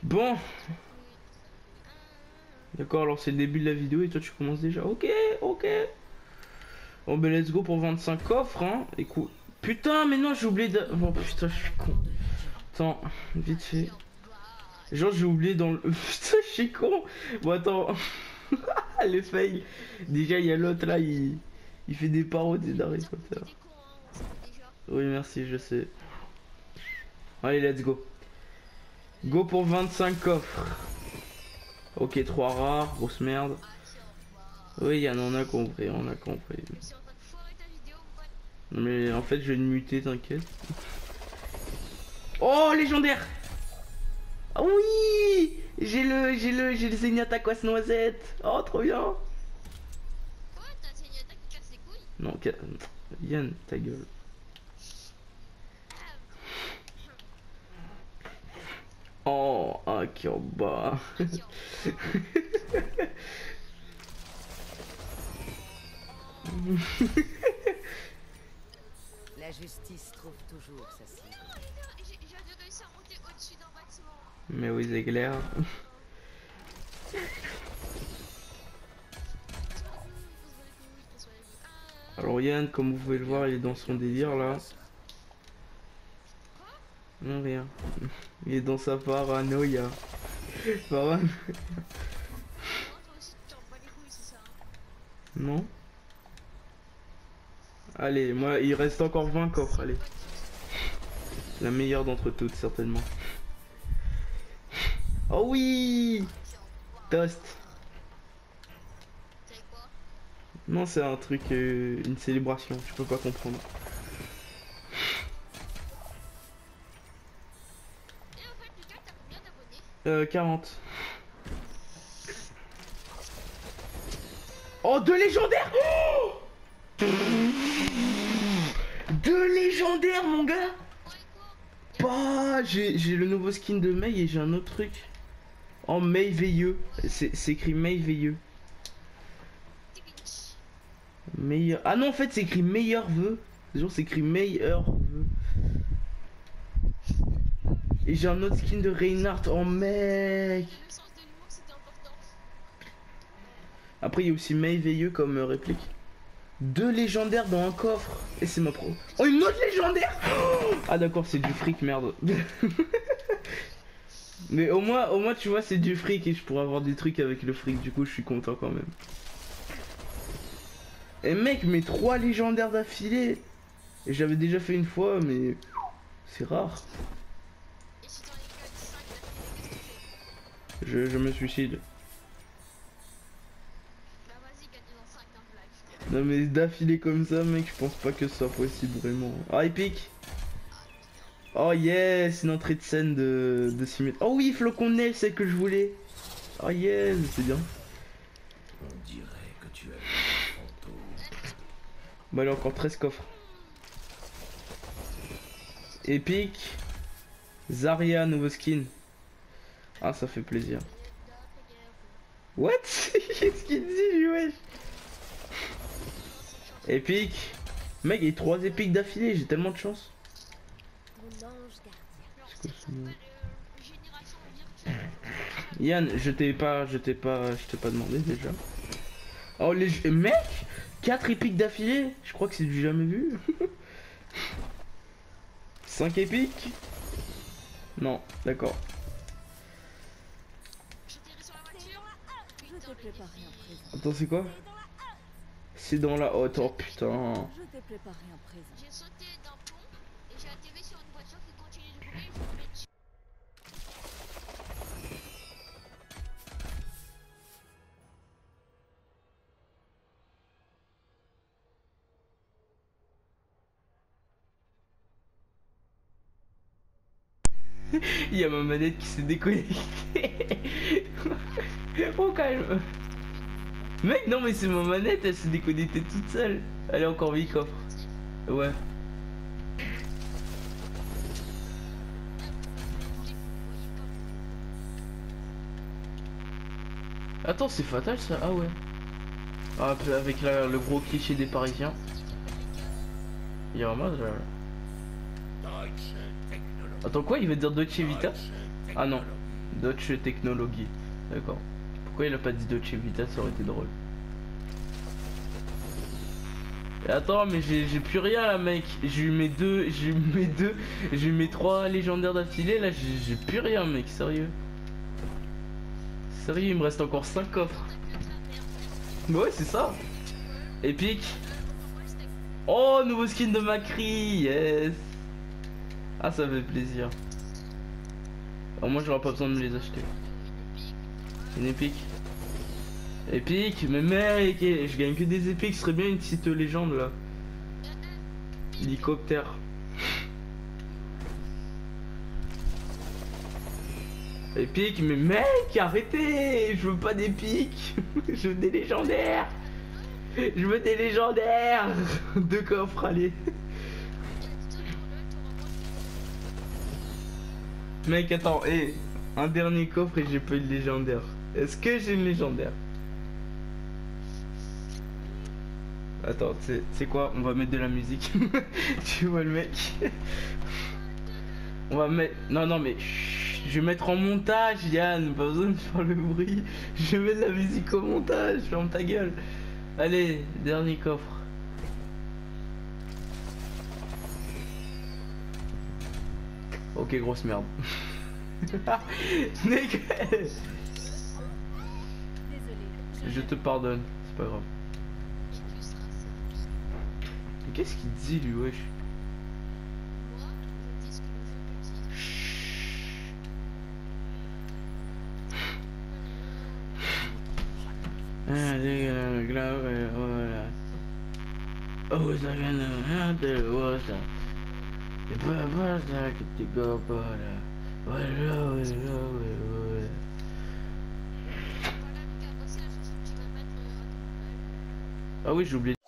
Bon, d'accord, alors c'est le début de la vidéo et toi tu commences déjà. Ok, ok. Bon ben let's go pour 25 coffres hein. Écoute. Putain mais non j'ai oublié de... Oh putain je suis con. Attends, vite fait. Genre j'ai oublié dans le... Putain je suis con. Bon attends. Les fails. Déjà il y a l'autre là, il fait des parodies d'Harry Potter. Oui merci je sais. Allez let's go. Go pour 25 coffres. Ok 3 rares, grosse merde. Oui, on a compris, on a compris. Non mais en fait je vais le muter, t'inquiète. Oh légendaire. Ah oui. J'ai le Zenyatta Aquas Noisette. Oh trop bien. Quoi, t'as Zenyatta qui casse les couilles? Non, Yann, ta gueule. Oh, ah qui en bas. La justice trouve toujours sa cible. J'ai dû réussir à monter au-dessus d'un bâtiment. Mais oui, c'est clair. Alors Yann, comme vous pouvez le voir, il est dans son délire là. Non rien. Il est dans sa paranoïa. Paranoïa. Non. Allez, moi il reste encore 20 coffres, allez. La meilleure d'entre toutes certainement. Oh oui. Toast. C'est quoi? Non c'est un truc, une célébration, je peux pas comprendre. Et en fait, Lucas, t'as combien d'abonnés? 40. Oh, deux légendaires. Oh, deux légendaires, mon gars. Ouais, quoi? Bah, j'ai le nouveau skin de Mei et j'ai un autre truc. Oh, Mei Veilleux. C'est écrit Mei Veilleux. Meilleur. Ah non, en fait, c'est écrit meilleur vœu. Genre, c'est écrit meilleur vœu. Et j'ai un autre skin de Reinhardt. Oh, mec. Le sens de l'humour, c'était important. Après, il y a aussi Mei Veilleux comme réplique. Deux légendaires dans un coffre. Et c'est ma pro. Oh, une autre légendaire. Oh, ah d'accord, c'est du fric, merde. Mais au moins, tu vois, c'est du fric et je pourrais avoir des trucs avec le fric. Du coup, je suis content quand même. Et mec, mais 3 légendaires d'affilée. Et j'avais déjà fait une fois, mais c'est rare. Et si t'en es que 5 d'affilée, qu'est-ce que tu fais? Je me suicide. Bah vas-y, gagne dans 5 d'un blague. Non mais d'affilée comme ça, mec, je pense pas que ce soit possible vraiment. Ah, épique. Oh yes, une entrée de scène de 6 minutes. Oh oui, flocon de neige, c'est que je voulais. Oh yes, c'est bien. On dirait que tu as vu un fantôme. Bah allez, encore 13 coffres. Épique. Zarya, nouveau skin. Ah, ça fait plaisir. What? Qu'est-ce qu'il dit, lui, wesh? Épique. Mec, il y a 3 épiques d'affilée, j'ai tellement de chance. Mon ange gardien. Alors ça s'appelle génération virtuelle. Yann, je t'ai pas demandé déjà. Oh les mec, 4 épiques d'affilée, je crois que c'est du jamais vu. 5 épiques. Non, d'accord. J'atterris sur la voiture. Je t'ai préparé un présent. Attends, c'est quoi? C'est dans la haute, oh putain. Je t'ai préparé un présent. J'ai sauté d'un pont et j'ai atterri sur une voiture qui continue de rouler. Je voulais dessus. Il y a ma manette qui s'est déconnectée. Oh calme. Mec, non mais c'est ma manette, elle s'est déconnectée toute seule. Elle est encore 8 coffres. Ouais. Attends, c'est fatal ça? Ah ouais. Ah, avec le gros cliché des Parisiens. Il y a un mode là. Attends quoi, il veut dire Dolce Vita? Ah non. Dodge Technologie. D'accord. Pourquoi il a pas dit Dodge Vita, ça aurait été drôle. Et attends, mais j'ai plus rien là, mec. J'ai eu mes deux, j'ai eu mes 3 légendaires d'affilée. Là, j'ai plus rien, mec. Sérieux. Sérieux, il me reste encore 5 coffres. Ouais, c'est ça. Épique. Oh, nouveau skin de Macri. Yes. Ah, ça fait plaisir. Alors, moi, j'aurais pas besoin de me les acheter. Une épique. Épique, mais mec, je gagne que des épiques, ce serait bien une petite légende là. Hélicoptère. Épique, mais mec, arrêtez. Je veux pas d'épique. Je veux des légendaires. Je veux des légendaires. 2 coffres, allez. Mec, attends, un dernier coffre et j'ai pas eu de légendaire. Est-ce que j'ai une légendaire? Attends, c'est quoi? On va mettre de la musique. Tu vois le mec? On va mettre... Non, mais... chut, je vais mettre en montage, Yann. Pas besoin de faire le bruit. Je vais mettre la musique au montage. Ferme ta gueule. Allez, dernier coffre. Ok, grosse merde. Désolé. Je te pardonne, c'est pas grave. Mais qu'est-ce qu'il dit lui, wesh? Oh, ça vient de ça. Et pas ça que tu go pas là. Voilà. Ah oui, j'ai oublié.